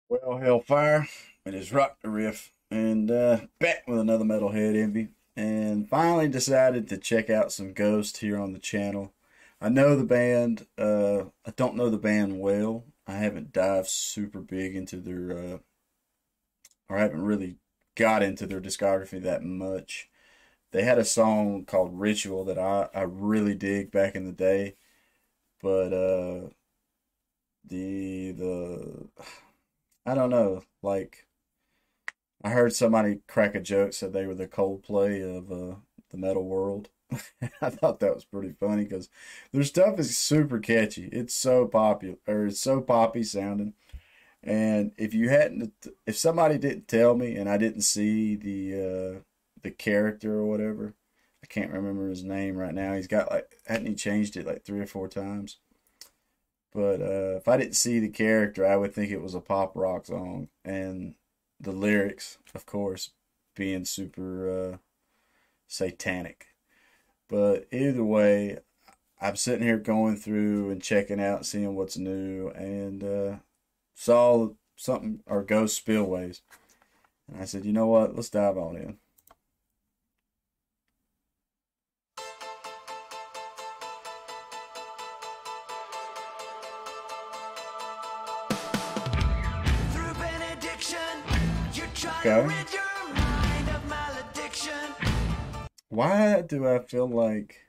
Well, Hellfire, it is Rock the Riff, and back with another Metalhead Envy, and finally decided to check out some Ghost here on the channel. I know the band, I don't know the band well. I haven't dived super big into their, or I haven't really got into their discography that much. They had a song called Ritual that I really dig back in the day, but the I don't know, like I heard somebody crack a joke, said they were the Coldplay of the metal world. I thought that was pretty funny because their stuff is super catchy. It's so popular, or it's so poppy sounding. And if somebody didn't tell me, and I didn't see the character or whatever, I can't remember his name right now. He's got like, hadn't he changed it like three or four times? But if I didn't see the character, I would think it was a pop rock song, and the lyrics, of course, being super satanic. But either way, I'm sitting here going through and checking out, seeing what's new, and saw something or Ghost Spillways, and I said, you know what? Let's dive on in. Through benediction, you try to Okay. rid your mind of malediction. Why do I feel like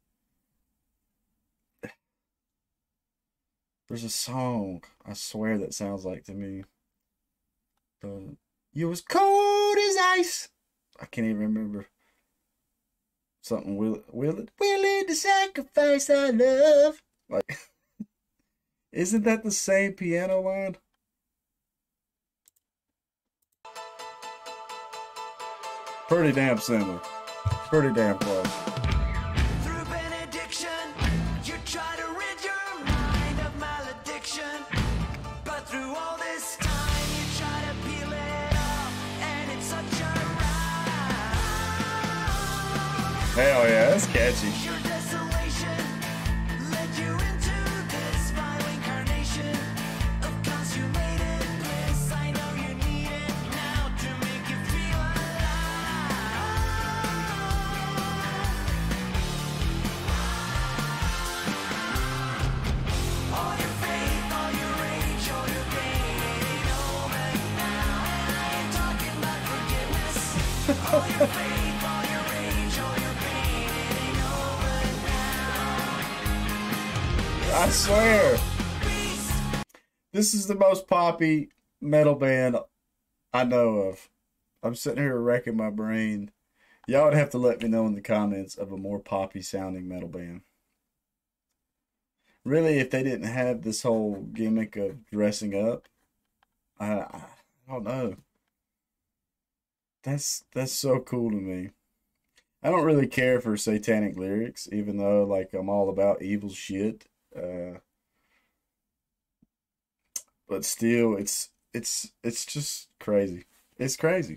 there's a song? I swear that sounds like to me. The You was cold as ice. I can't even remember. Something willing to sacrifice our love. Like, isn't that the same piano line? Pretty damn similar. Pretty damn close. Through benediction, you try to rid your mind of malediction. But through all this time, you try to peel it off, and it's such a ride. Hell yeah, that's catchy. Your desolation led you into this vile incarnation of consummated bliss. I know you need it now to make you feel alive. All your faith, all your rage, all your pain, it ain't over now. And I ain't talking about forgiveness. All your faith, all your rage, all your pain, it ain't over now. I swear. Beast. This is the most poppy metal band I know of. I'm sitting here wrecking my brain. Y'all would have to let me know in the comments of a more poppy sounding metal band. Really, if they didn't have this whole gimmick of dressing up, I don't know. That's so cool to me. I don't really care for satanic lyrics, even though like I'm all about evil shit. But still, it's just crazy. It's crazy.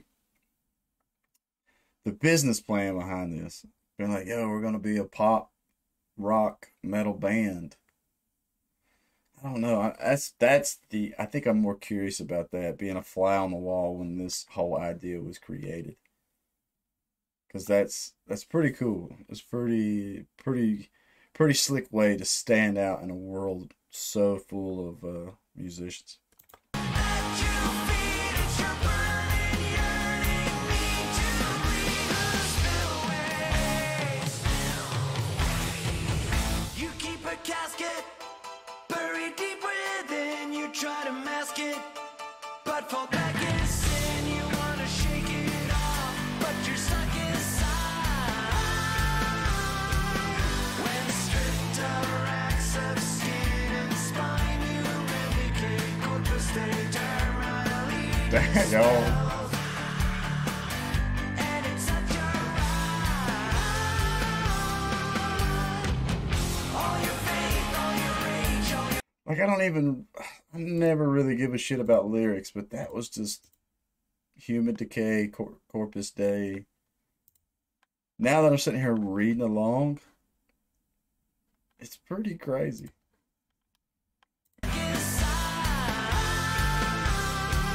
The business plan behind this, being like, yo, we're gonna be a pop rock metal band. I don't know. That's the. I think I'm more curious about that being a fly on the wall when this whole idea was created, because that's pretty cool. It's pretty slick way to stand out in a world so full of musicians. At your feet, it's your burning, yearning need to breathe the spillways. You keep a casket buried deep within. You try to mask it, but fall back in sin. You wanna shake it off, but you're stuck inside. When stripped of racks of skin and spine, you replicate corpus eternally. Dang, y'all. And it's such a ride. All your faith, all your rage, all your Like I never really give a shit about lyrics, but that was just Human Decay, Corpus Day. Now that I'm sitting here reading along, it's pretty crazy. inside.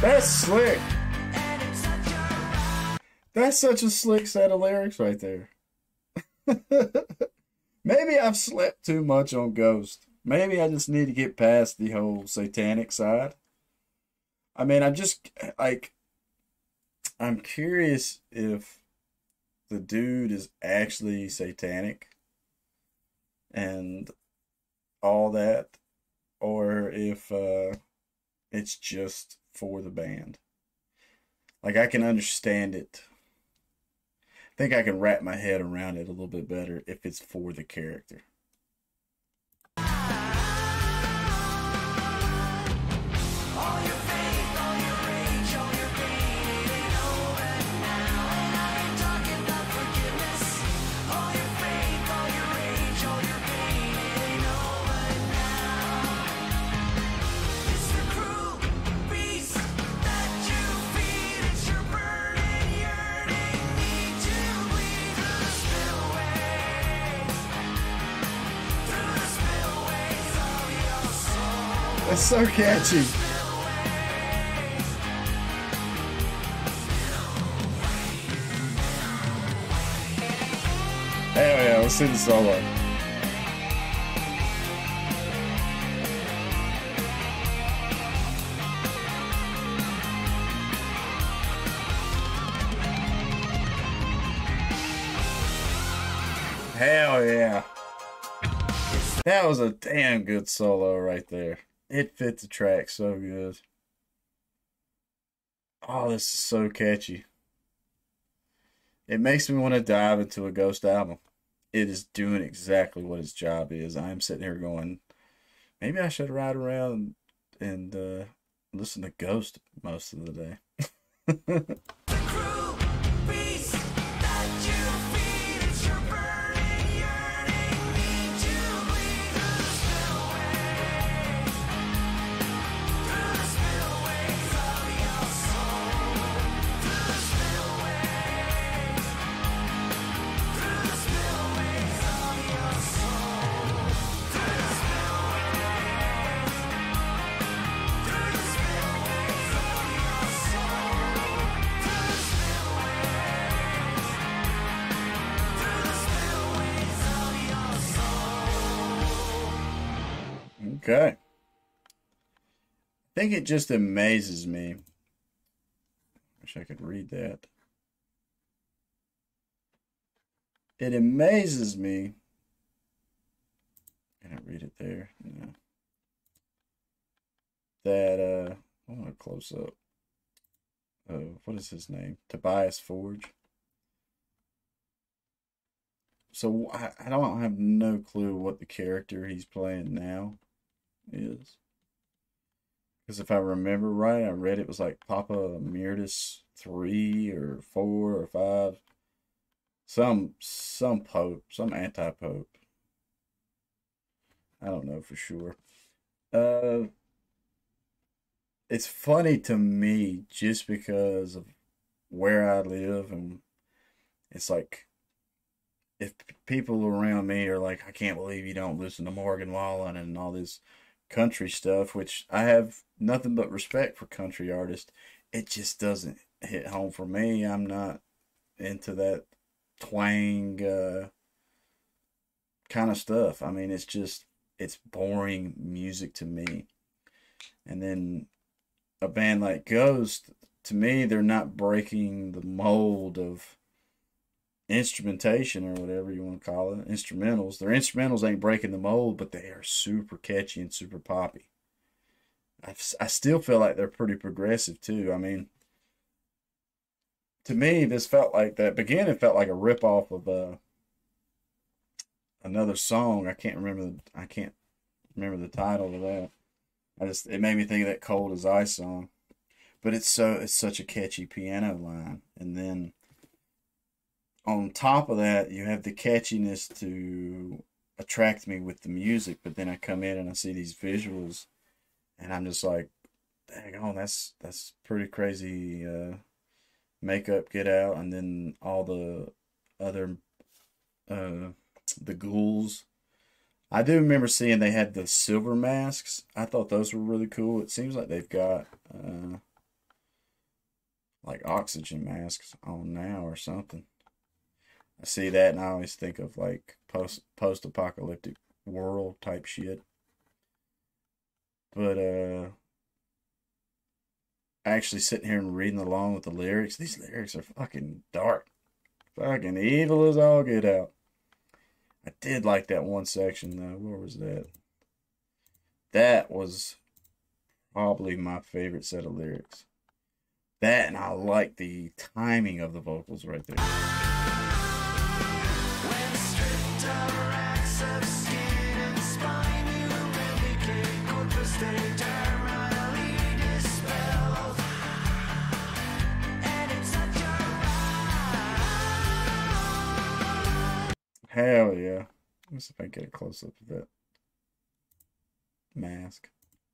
That's slick. and it's such a ride. That's such a slick set of lyrics right there. Maybe I've slept too much on Ghost. Maybe I just need to get past the whole satanic side. I mean, I'm just like, I'm curious if the dude is actually satanic and all that, or if it's just for the band. Like, I can understand it. I think I can wrap my head around it a little bit better if it's for the character. All your faith, all your rage, all your pain, it ain't over now. And I ain't talking about forgiveness. All your faith, all your rage, all your pain, it ain't over now. It's the cruel beast that you feed. It's your burning, yearning need to bleed through the spillways of your soul. That's so catchy. Hell yeah, let's see the solo. Hell yeah. That was a damn good solo right there. It fit the track so good. Oh, this is so catchy. It makes me want to dive into a Ghost album. It is doing exactly what its job is. I am sitting here going, maybe I should ride around and listen to Ghost most of the day. Cruel beast that you feed, it's your burning, yearning need to bleed through the spillways of your soul, through the spillways of your soul, through the spillways of your soul. Okay. I think it just amazes me. Wish I could read that. It amazes me. Can I read it there? No. That I want to close up. What is his name? Tobias Forge. So I don't have no clue what the character he's playing now is. Because if I remember right, I read it was like Papa Emeritus 3 or 4 or 5. Some pope, some anti-pope. I don't know for sure. It's funny to me just because of where I live, and it's like if people around me are like, I can't believe you don't listen to Morgan Wallen and all this country stuff, which I have nothing but respect for country artists. It just doesn't hit home for me. I'm not into that twang kind of stuff. I mean, it's boring music to me. And then a band like Ghost, to me, they're not breaking the mold of instrumentation or whatever you want to call it. Instrumentals. Their instrumentals ain't breaking the mold, but they are super catchy and super poppy. I still feel like they're pretty progressive too. I mean, to me, this felt like that beginning felt like a ripoff of another song. I can't remember the title of that. It made me think of that Cold as Ice song. But it's such a catchy piano line. And then on top of that, you have the catchiness to attract me with the music, but then I come in and I see these visuals and I'm just like, dang on, that's pretty crazy makeup, get out, and then all the other the ghouls. I do remember seeing they had the silver masks. I thought those were really cool. It seems like they've got like oxygen masks on now or something. I see that and I always think of like post-apocalyptic world type shit. But actually sitting here and reading along with the lyrics, these lyrics are fucking dark. Fucking evil as all get out. I did like that one section though. Where was that? That was probably my favorite set of lyrics. That, and I like the timing of the vocals right there. When stripped of racks of skin and spine, you eradicate corpus they terminally dispelled. And it's such a ride. Hell yeah. Let me see if I can get a close up of that mask.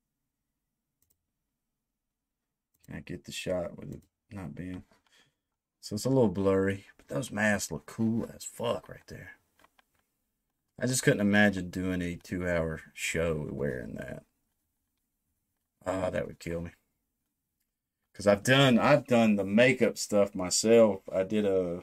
Can I get the shot with it not being... So it's a little blurry, but those masks look cool as fuck right there. I just couldn't imagine doing a 2-hour show wearing that. Ah, that would kill me. Cause I've done the makeup stuff myself. I did a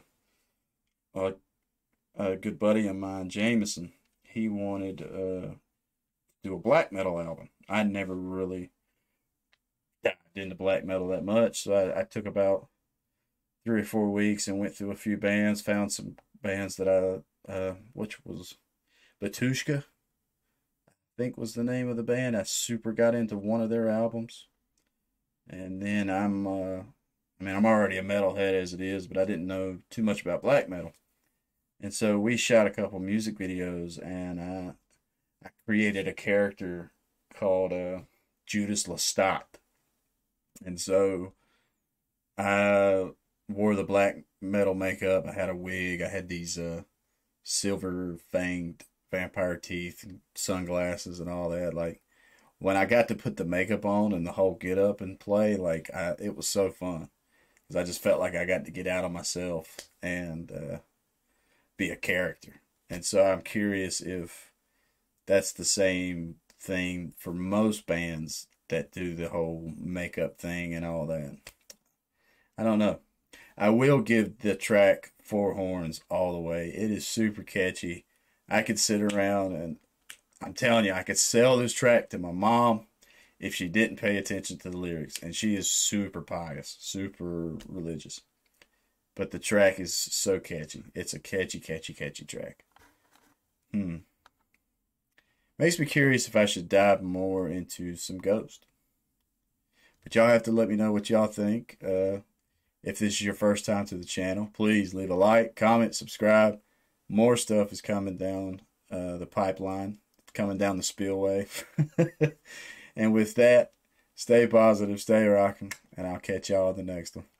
good buddy of mine, Jameson. He wanted to do a black metal album. I never really dived into black metal that much, so I took about 3 or 4 weeks and went through a few bands, found some bands that which was Batushka, I think was the name of the band. I super got into one of their albums, and then I'm already a metalhead as it is, but I didn't know too much about black metal, and so we shot a couple music videos, and I created a character called Judas Lestat, and so I wore the black metal makeup. I had a wig. I had these silver fanged vampire teeth and sunglasses and all that. Like when I got to put the makeup on and the whole get up and play, like it was so fun because I just felt like I got to get out of myself and be a character. And so I'm curious if that's the same thing for most bands that do the whole makeup thing and all that. I don't know. I will give the track Four Horns all the way. It is super catchy. I could sit around and I'm telling you, I could sell this track to my mom if she didn't pay attention to the lyrics. And she is super pious, super religious. But the track is so catchy. It's a catchy track. Makes me curious if I should dive more into some Ghost. But y'all have to let me know what y'all think. If this is your first time to the channel, please leave a like, comment, subscribe. More stuff is coming down the pipeline, coming down the spillway. And with that, stay positive, stay rocking, and I'll catch y'all in the next one.